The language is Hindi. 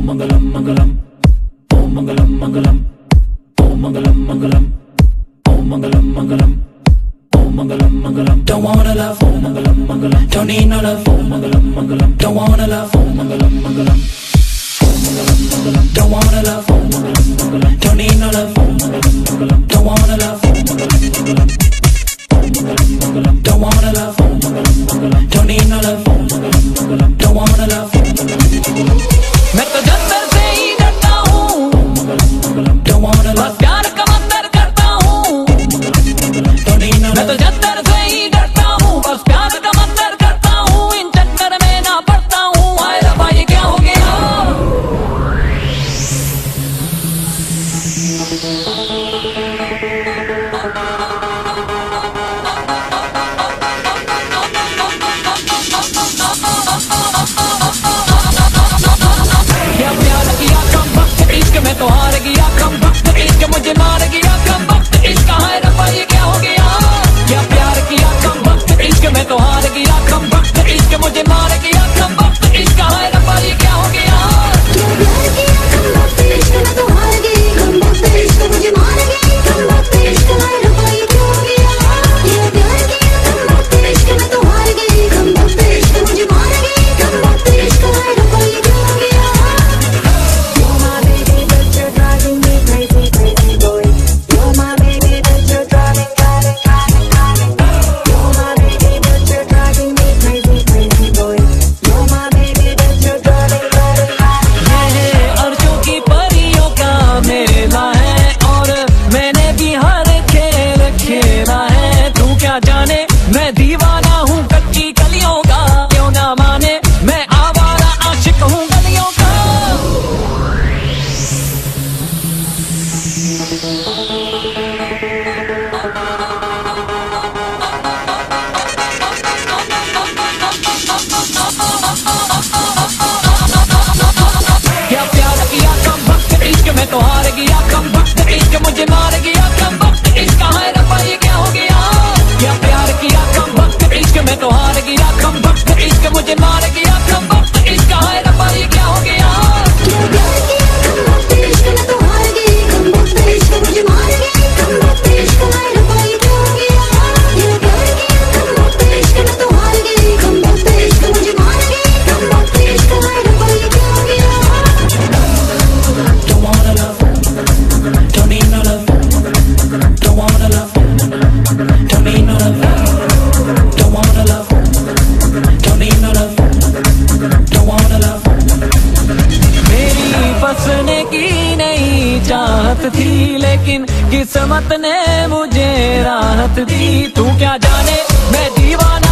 Mangalam Mangalam, Om Mangalam Mangalam, Om Mangalam Mangalam, Om Mangalam Mangalam, Om Mangalam Mangalam. Don't wanna love, Om Mangalam Mangalam. Don't need no love, Om Mangalam Mangalam. Don't wanna love, Om Mangalam Mangalam. Om Mangalam Mangalam. Don't wanna love, Om Mangalam Mangalam. Don't need no love, Om Mangalam Mangalam. Don't wanna love, Om Mangalam Mangalam. Om Mangalam Mangalam. Don't wanna love, Om Mangalam Mangalam. Don't need no love, Om Mangalam Mangalam. Don't wanna love, ओम मंगलम मंगलम. मैं तो जन्नत से ही डरता हूँ, don't wanna love, प्यार का मंतर करता हूँ, मैं तो जन्नत से ही डरता हूँ, बस प्यार का मंतर करता हूँ, इन चक्कर में ना पड़ता हूँ. आए रब्बा ये क्या हो गया. मैं तो हार गया, कम वक्त इश्क मुझे मार गया, कम वक्त इश्क. हाय रब्बा ये क्या हो गया. क्या प्यार किया कम वक्त इश्क, मैं तो हार गया, कम वक्त इश्क मुझे मार गया, कम वक्त इश्क. हाय रब्बा ये क्या हो गया. क्या प्यार किया कम वक्त इश्क, मैं तो हार गई, कम वक्त इश्क मुझे मार गई, कम वक्त इश्क. हाय रब्बा ये क्या हो गया. क्या प्यार किया कम वक्त इश्क, मैं तो हार गई, कम वक्त इश्क मुझे मार गई, कम वक्त इश्क. हाय रब्बा ये क्या हो गया. मैं दीवाना हूँ कच्ची कलियों का, क्यों ना माने मैं आवारा आशिक हूँ गलियों का. क्या प्यार किया कम वक्त इश्क, मैं तो हार गया, कम वक्त इश्क मुझे मार गया, कम वक्त इश्क. हाय रब्बा ये क्या हो गया. क्या प्यार किया कम वक्त इश्क, मैं तो हार गया, कम वक्त इश्क मुझे मार गया, कम वक्त इश्क. हाय रब्बा ये क्या हो गया. क्या प्यार किया कम वक्त इश्क, मैं तो हार गई, कम वक्त इश्क मुझे मार गई, कम वक्त इश्क. हाय रब्बा ये क्या हो गया. क्या प्यार किया कम वक्त इश्क, मैं तो हार गई, कम वक्त इश्क मुझे मार गई, कम वक्त इश्क. हाय रब्बा ये क्या हो गया. Don't wanna love, don't need no love, don't wanna love, don't need no love, don't wanna love, don't need no love, don't wanna love. मेरी फंसने की नहीं चाहत थी, लेकिन किस्मत ने मुझे राहत दी. तू क्या जाने मैं दीवाना